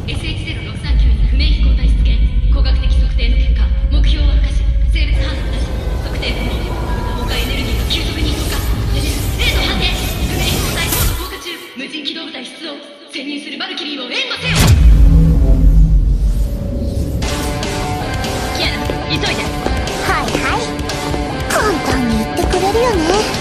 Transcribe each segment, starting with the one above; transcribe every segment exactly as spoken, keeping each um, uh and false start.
エスエイチゼロろくさんきゅう に不明飛行体出現。工学的測定の結果、目標は不可視。性別判断なし。測定不能。無駄エネルギーが急速に増加。レベルゼロの判定。不明飛行体高度降下中。無人機動部隊出動。潜入するバルキリーを援護せよ。キアナ、急いで。 はいはい。簡単に言ってくれるよね。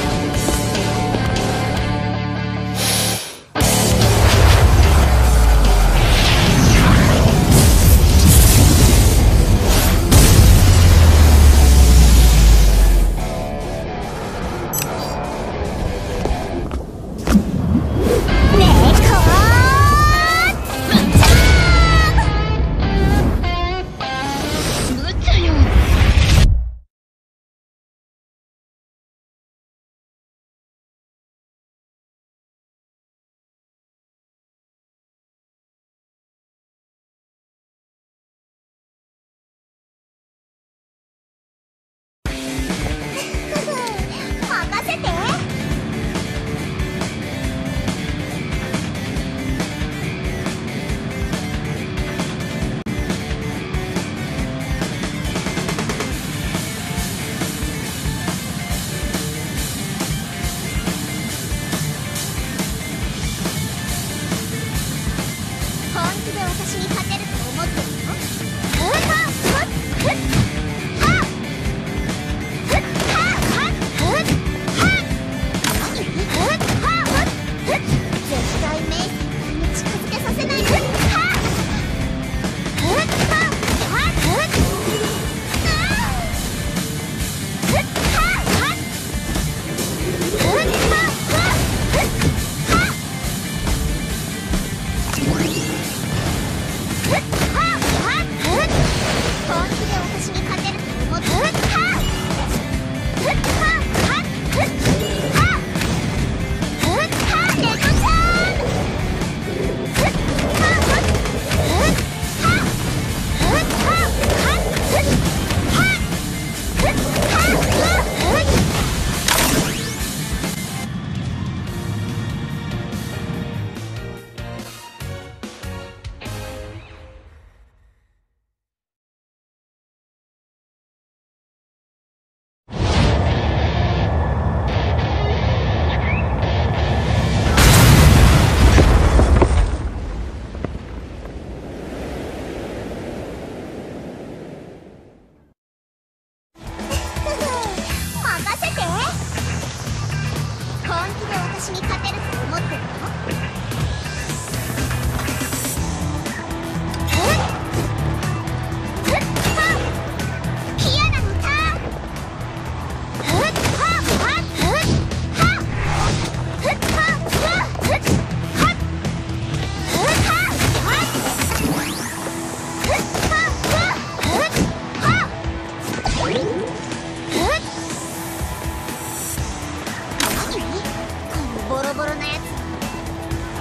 こ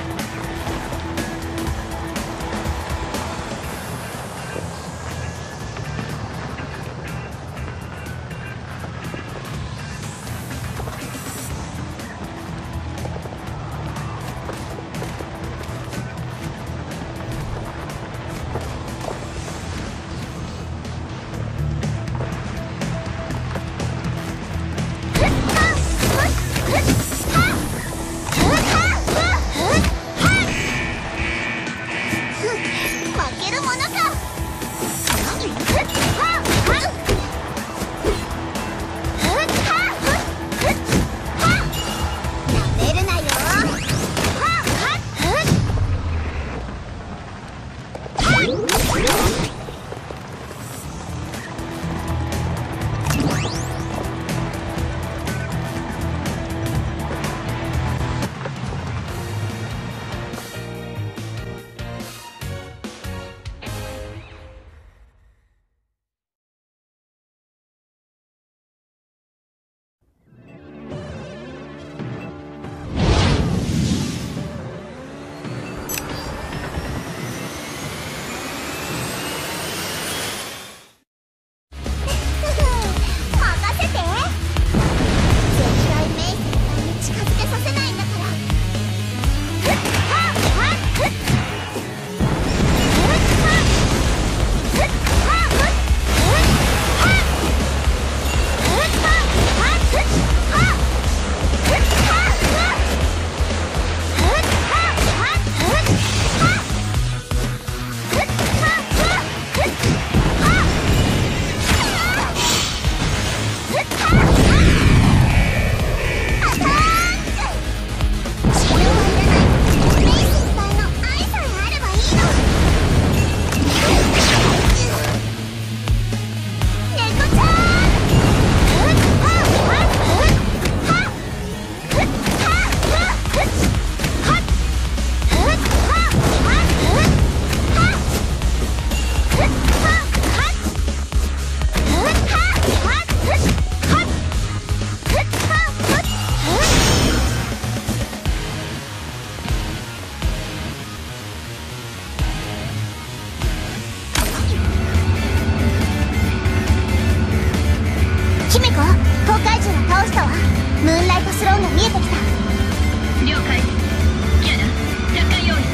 てきた。 了解。キアナ、着艦用意。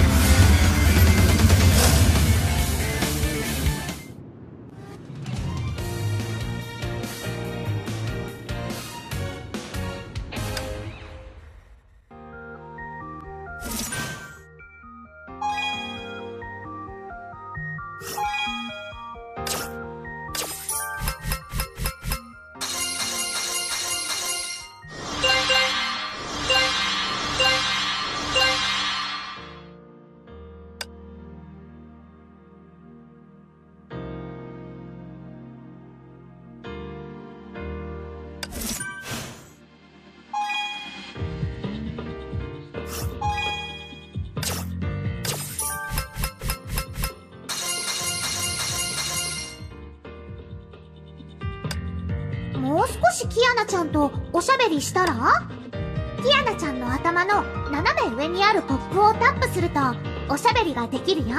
もう少しキアナちゃんとおしゃべりしたら？キアナちゃんの頭の斜め上にあるポップをタップするとおしゃべりができるよ。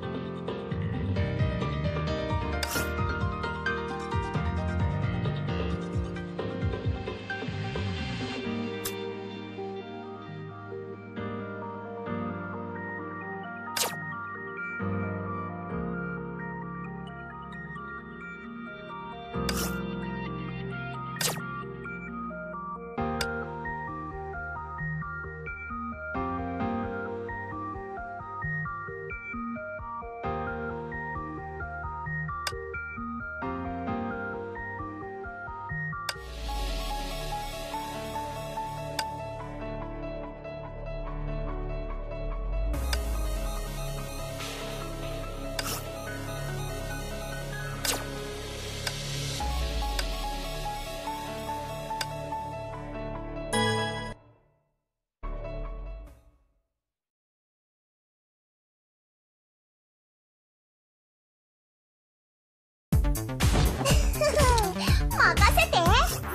任せて。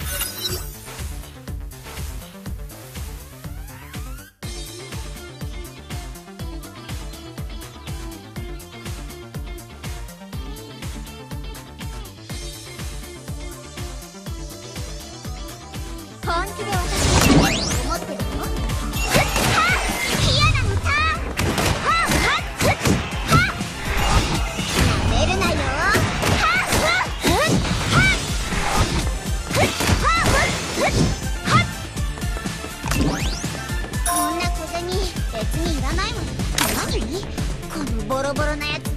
本気で私に思ってるの？キアナのターン。はっはっはっはっなめるなよ。こんな小銭別にいらないもん。何？このボロボロなやつ。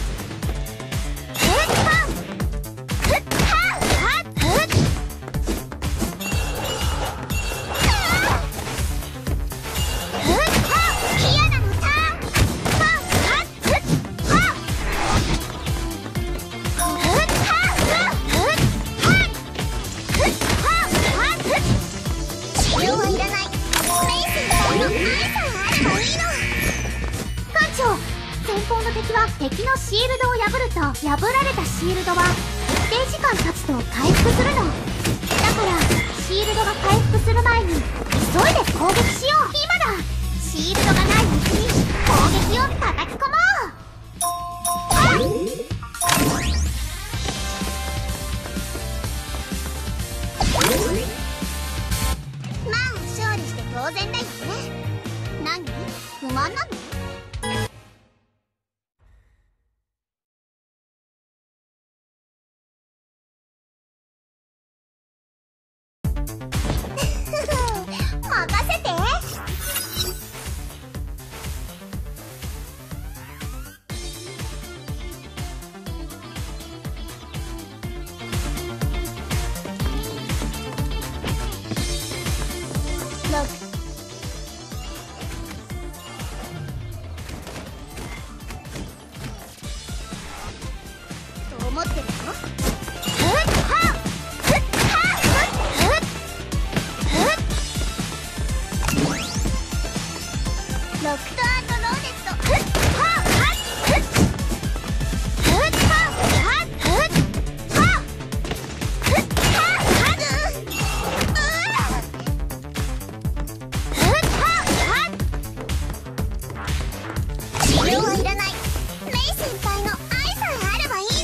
敵のシールドを破ると破られたシールドは一定時間経つと回復するの。だからシールドが回復する前に急いで攻撃しよう。今だ。シールドがないうちに攻撃を叩き込もう。まあ勝利して当然だよね。何？不満なの？と思ってるの？ロックトアートローデット。治療はいらない。メイ先輩の愛さえあればいいの。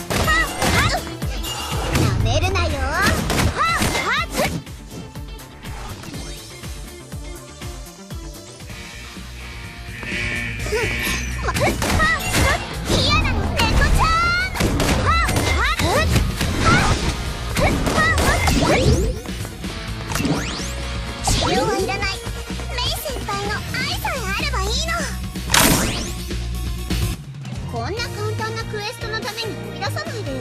なめるなよ。 ればいいの。こんな簡単なクエストのために呼び出さないでよ。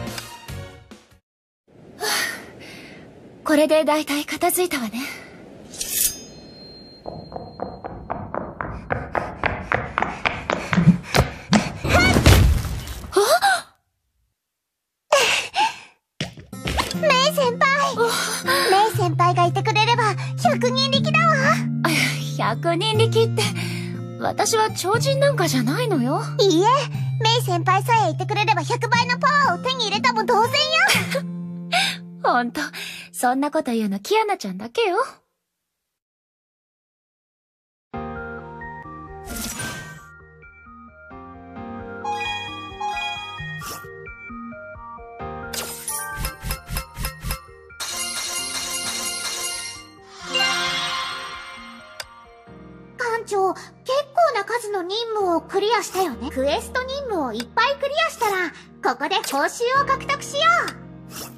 はあ、これでだいたい片付いたわね。 メイ先輩、メイ先輩がいてくれれば百人力だわ。 百人力って、私は超人なんかじゃないのよ。 いいえ、メイ先輩さえいてくれればひゃくばいのパワーを手に入れたも同然よ。 ほんと、そんなこと言うのキアナちゃんだけよ。 館長、結構な数の任務をクリアしたよね。クエスト任務をいっぱいクリアしたら、ここで報酬を獲得しよう。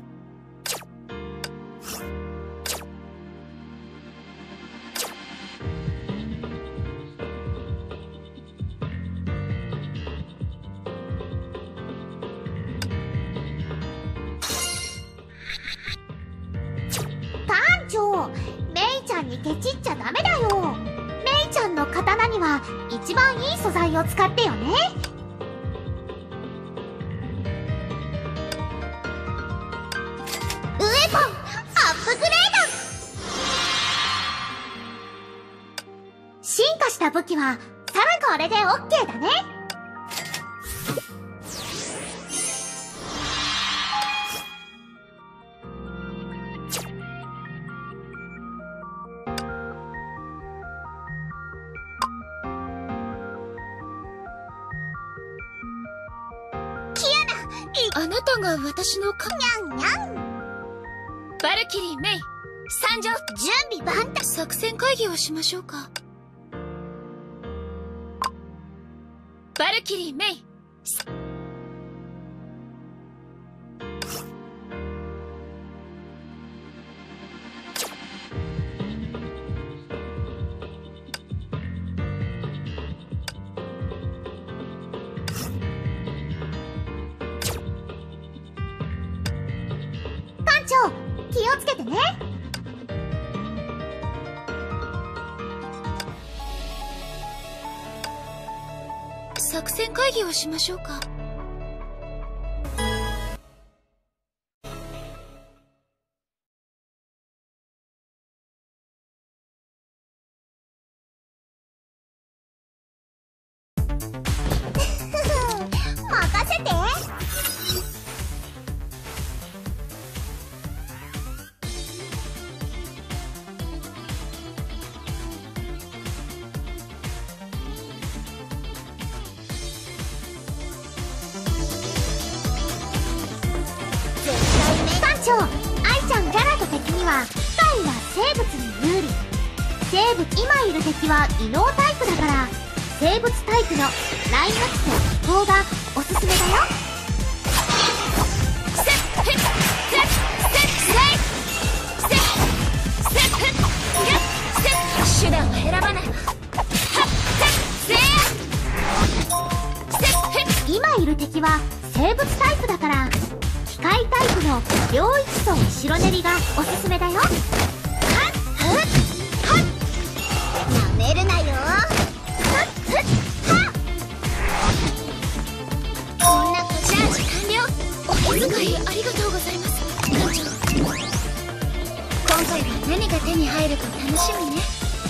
館長、メイちゃんにケチっちゃダメだよ。メイちゃんの刀には一番いい素材を使ってよね。ウェポンアップグレード。進化した武器はさらこれで オーケー だね。 あなたが私のか、 にゃんにゃん。 バルキリー・メイ、参上。 準備万端。 作戦会議をしましょうか。バルキリー・メイ。 館長、気をつけてね。 作戦会議をしましょうか。 任せて。館長、愛ちゃんキャラと敵には機械は生物に有利。生物、今いる敵は異能タイプだから、生物タイプのラインナップと飛行がおすすめだよ。 手段は選ばない。 今いる敵は生物タイプだから、機械タイプの両一層白練りがおすすめだよ。はっはっはっ、なめるなよ。はっはっはっ。こんなチャージ完了。 お気遣いありがとうございます、館長。今回は何が手に入るか楽しみね。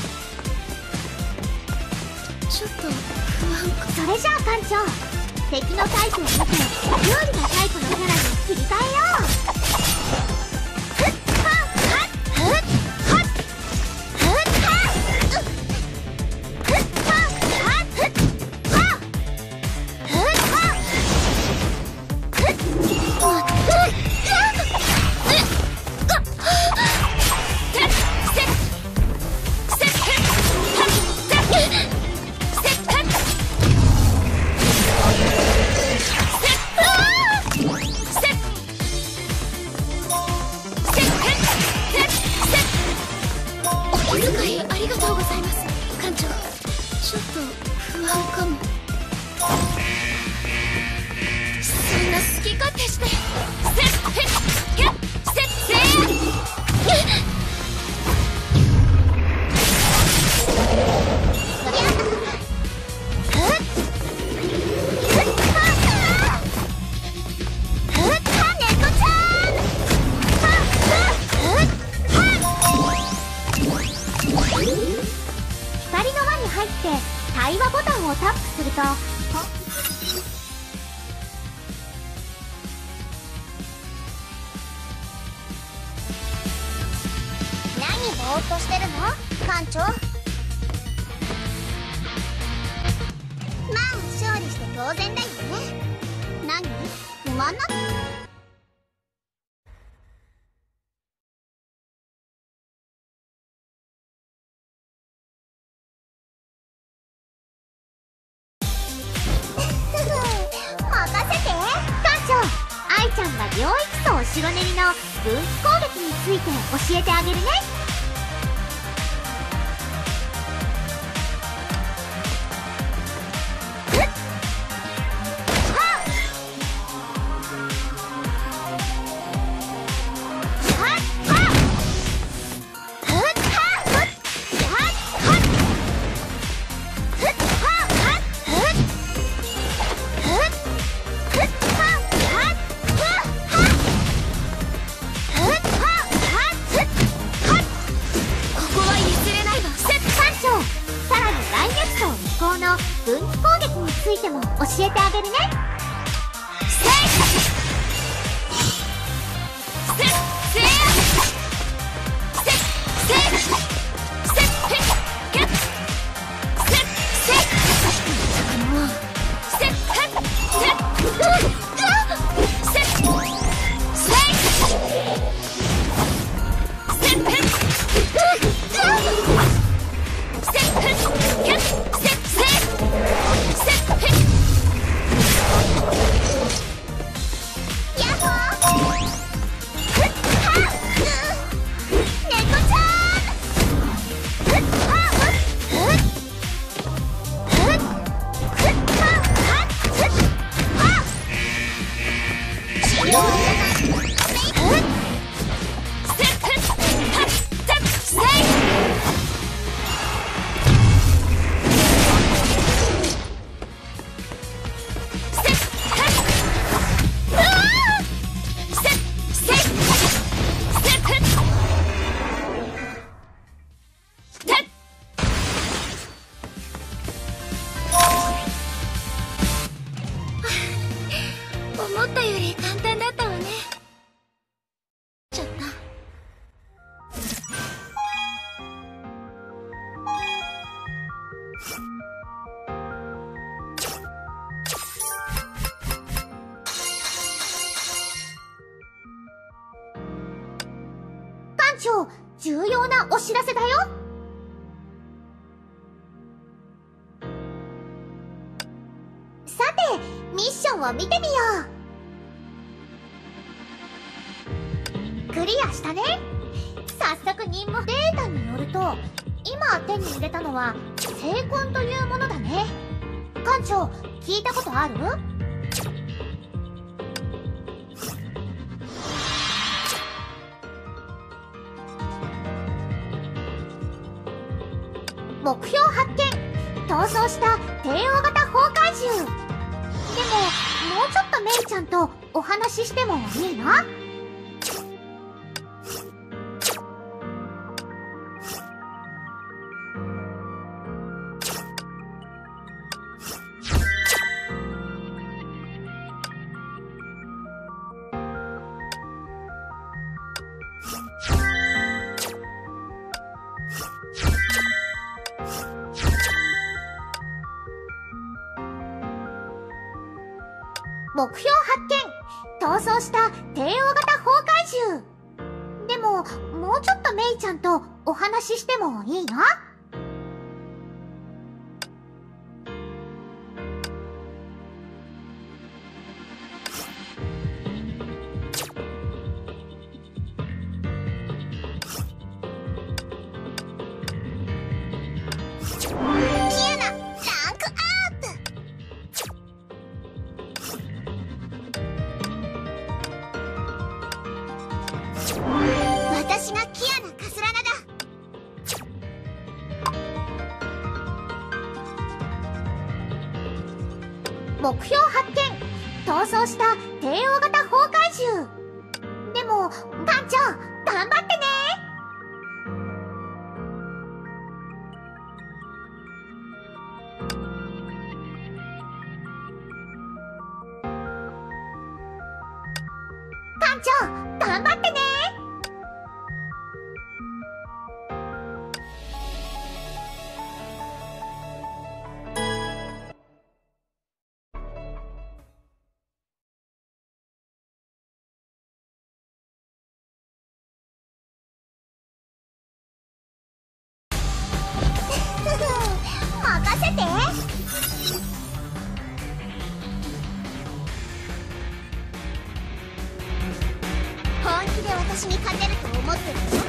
ちょっと不安か。 それじゃあ館長、敵のタイプを見て有利なタイプのキャラに切り替えよう。ふっはっはっふっはっふっはっふっはっふっはっふっはっふっお気遣いありがとうございます、館長。 ちょっと不安かも。そんな好き勝手して。せっへっけっせっせー光の輪に入って対話ボタンをタップすると何ぼーっとしてるの艦長。まあ勝利して当然だよね。何不満なの？ 愛ちゃんが領域層白練りの分岐攻撃について教えてあげるね。分岐攻撃についても教えてあげるね。せいせっせーせっせっせっへっけっせっせっもうせっへっせっせっせっせっせっへっせっへっけっせっ思ったより簡単だったわね。ちゃった。艦長、重要なお知らせだよ。さて、ミッションを見てみよう。クリアしたね。早速任務データによると、今手に入れたのは聖魂というものだね。艦長、聞いたことある？目標発見。逃走した帝王型崩壊獣。でも、もうちょっとメイちゃんとお話ししてもいいな？目標発見。逃走した帝王型崩壊獣。でも、もうちょっとメイちゃんとお話ししてもいいな？ キアナ目標発見。逃走した帝王型崩壊獣。でも艦長頑張ってね。艦長頑張ってね。任せて。本気で私に勝てると思ってるの？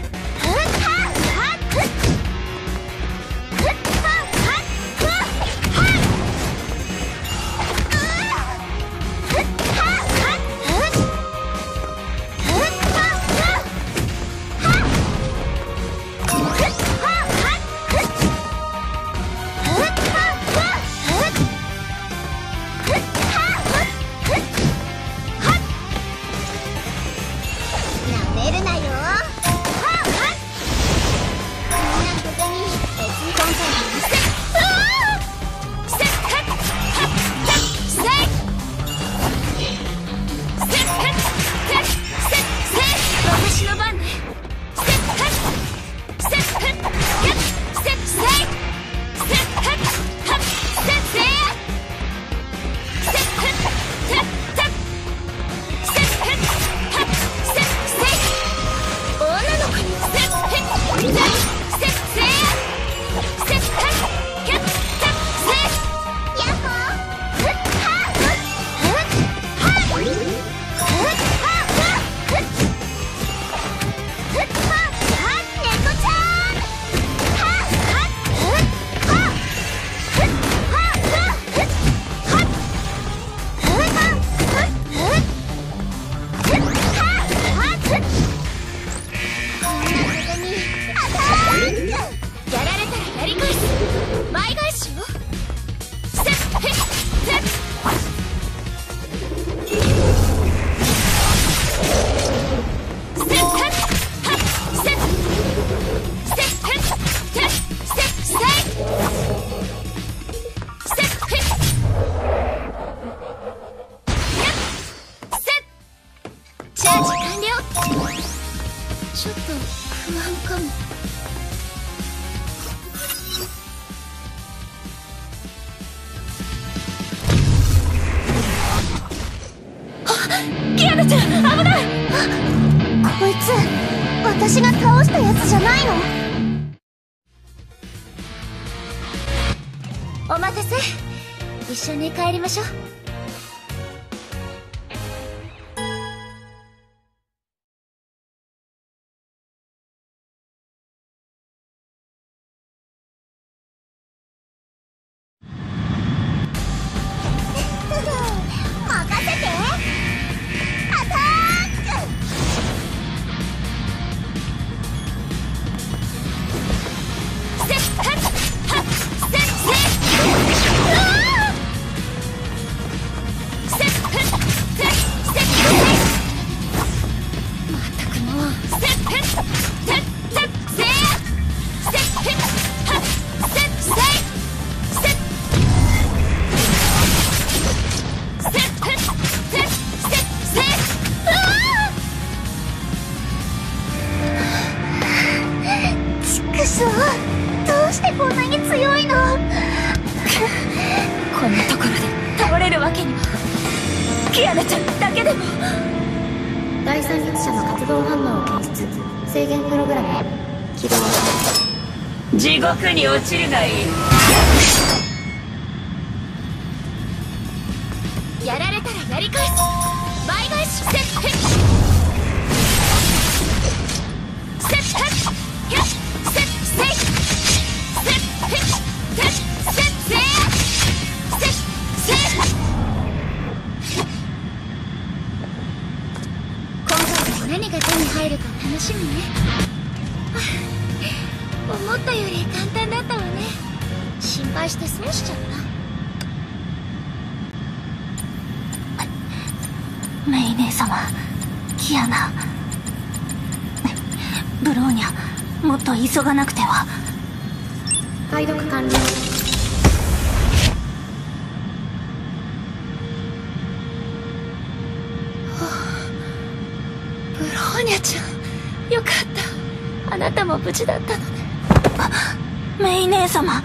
ちょっと不安かも。あ、キアナちゃん危ない。あ、こいつ私が倒したやつじゃないの？お待たせ。一緒に帰りましょう。どうしてこんなに強いの？こんなところで倒れるわけには。キアナちゃんだけでも。第三列車の活動反応を検出。制限プログラム起動。地獄に落ちるがいい。やられたらやり返す。倍返しセット。セットセッセイセッセッセッセッセッ。今回は何が手に入るか楽しみね。思ったより簡単だったわね。心配して損しちゃった。 メイ姉様、キアナ、ブローニャ、もっと急がなくては。 解読完了。ブローニャちゃん、よかった。あなたも無事だったのね。 メイ姉様。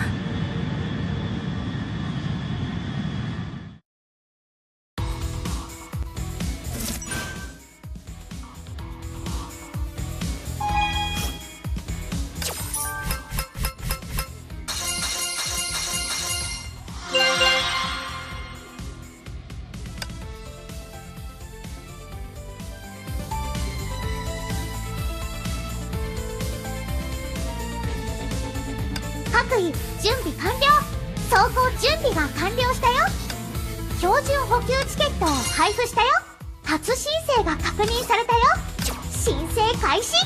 各位準備完了。走行準備が完了したよ。標準補給チケットを配布したよ。初申請が確認されたよ。申請開始。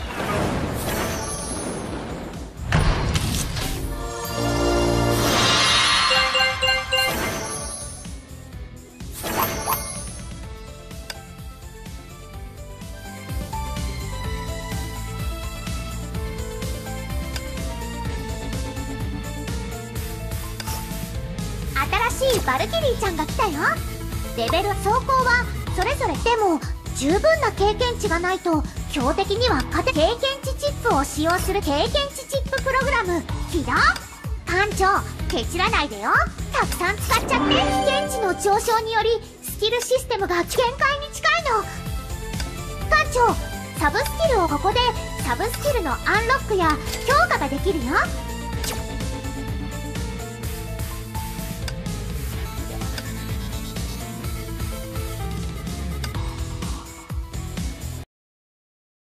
新しいバルキリーちゃんが来たよ。レベル走行はそれぞれでも十分な経験値がないと強敵には勝て。経験値チップを使用する経験値チッププログラム起動。艦長、ケチらないでよ。たくさん使っちゃって。危険値の上昇によりスキルシステムが限界に近いの。艦長、サブスキルをここでサブスキルのアンロックや強化ができるよ。